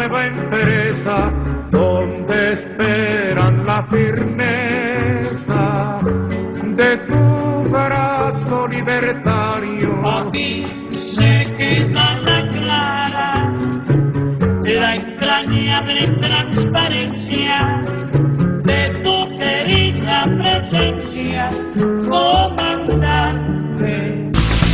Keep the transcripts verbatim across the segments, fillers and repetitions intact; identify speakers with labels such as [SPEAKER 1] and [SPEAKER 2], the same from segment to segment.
[SPEAKER 1] nueva empresa donde esperan la firmeza de tu brazo libertario.
[SPEAKER 2] A mí se queda la clara la entrañable transparencia de tu querida presencia, comandante.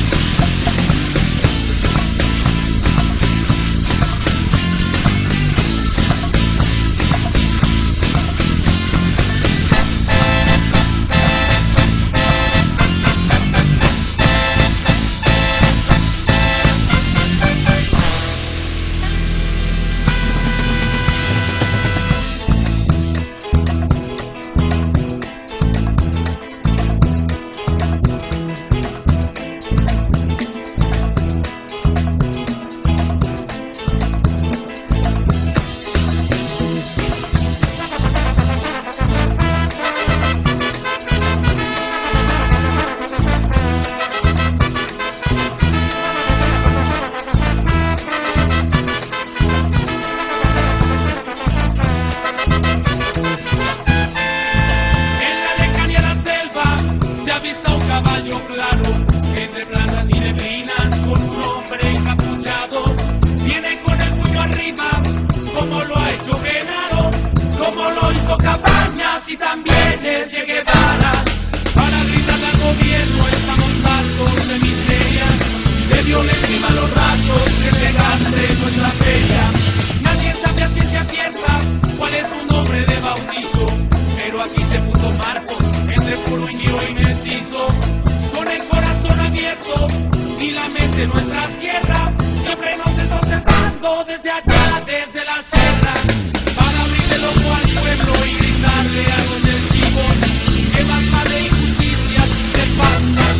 [SPEAKER 2] Y también el Che Guevara, para gritar al gobierno estamos hartos de miseria, de violencia y malos ratos, de pegarse nuestra feria. Nadie sabe a ciencia cierta cuál es su nombre de bautizo, pero aquí se puso Marcos, entre puro indio y mestizo, con el corazón abierto y la mente en nuestra tierra, siempre nos está observando desde allá, desde la sierra, para abrir el ojo al pueblo y gritarle a los del Chibón que basta de injusticias y de faltas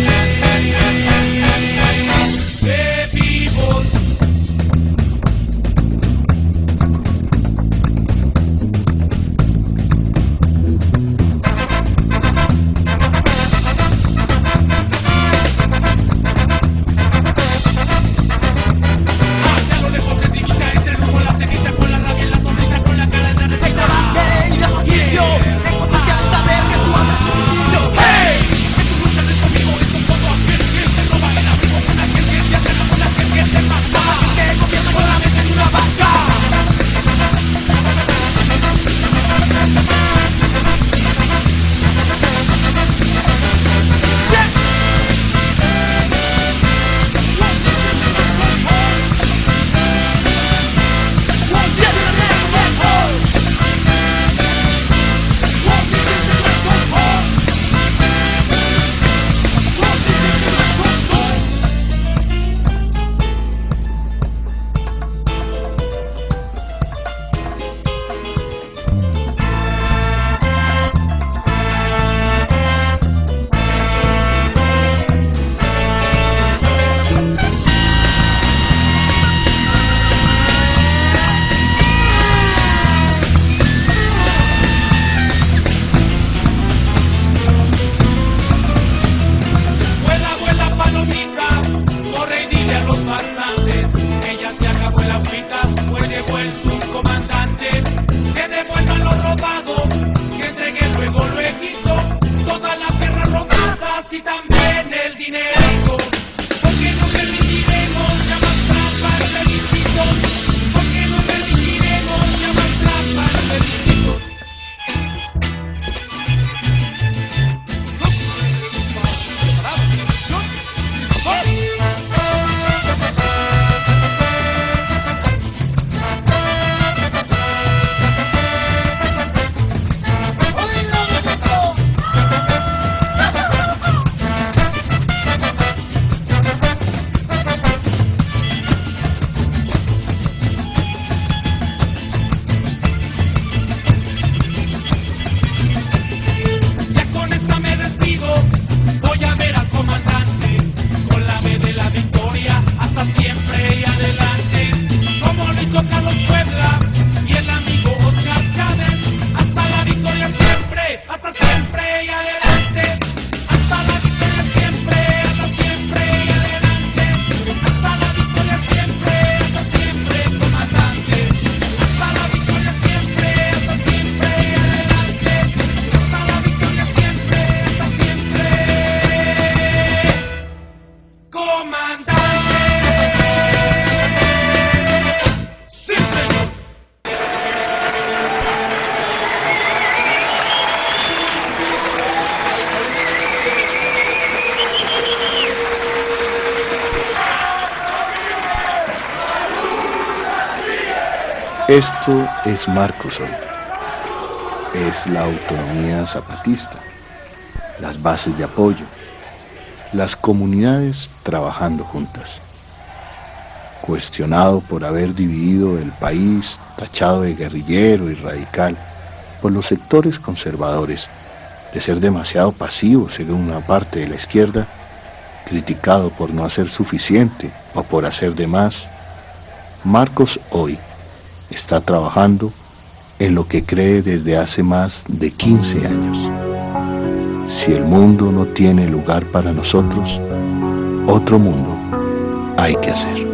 [SPEAKER 2] de vivos. Hacia lo lejos se divisa entre el humo, la ceniza, con la rabia en la sonrisa, con la cara en la receta. Y también el dinero, porque no permitiremos ya más trampa al plebiscito, porque no permitiremos ya más trampa al plebiscito. Siempre, hasta
[SPEAKER 3] Esto es Marcos hoy. Es la autonomía zapatista, las bases de apoyo, las comunidades trabajando juntas. Cuestionado por haber dividido el país, tachado de guerrillero y radical por los sectores conservadores, de ser demasiado pasivo según una parte de la izquierda, criticado por no hacer suficiente o por hacer de más, Marcos hoy está trabajando en lo que cree desde hace más de quince años. Si el mundo no tiene lugar para nosotros, otro mundo hay que hacer.